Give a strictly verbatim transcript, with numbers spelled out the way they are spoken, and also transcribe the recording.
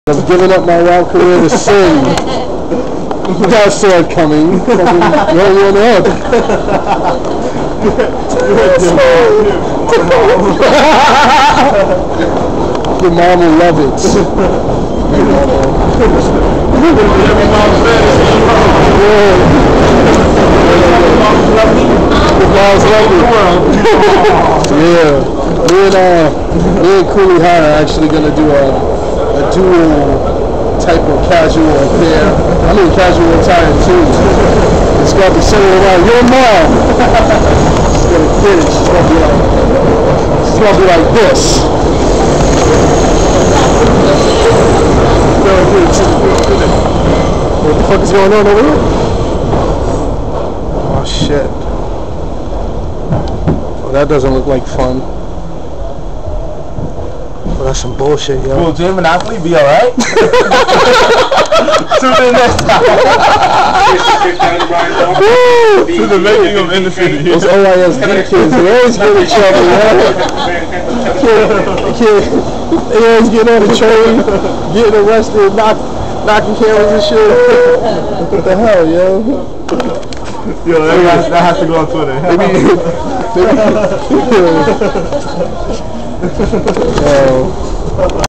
I've given up my rap career to sing. That saw it coming. Roll one up. Your mom will love it. Your mom will. Every mom's fantasy. Your mom's love it. Yeah. Me and, uh, me and Cooley High are actually going to do a, a dual type of casual affair. I mean casual attire too. It's got to be centered around your mom. She's going to get it. She's going to be like, she's going to be like this. What the fuck is going on over here? Oh shit. Oh, that doesn't look like fun. Oh, that's some bullshit, yo. Will J.Monop be alright? Tune in next time. To the making of In the City. Those O I S D kids, they always get in trouble, man. They can't, they always get on the train, getting arrested, knock, knocking cameras and shit. What the hell, yo? Yo, that has, that has to go on Twitter. Maybe, maybe, yo.